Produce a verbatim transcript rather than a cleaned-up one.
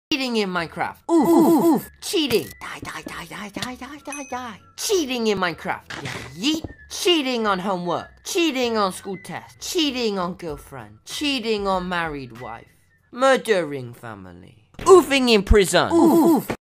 Cheating in Minecraft. Oof, oof, oof. Cheating. Die, die, die, die, die, die, die, die. Cheating in Minecraft. Yeah, yeet. Cheating on homework. Cheating on school tests. Cheating on girlfriend. Cheating on married wife. Murdering family. Oofing in prison. Oof, oof.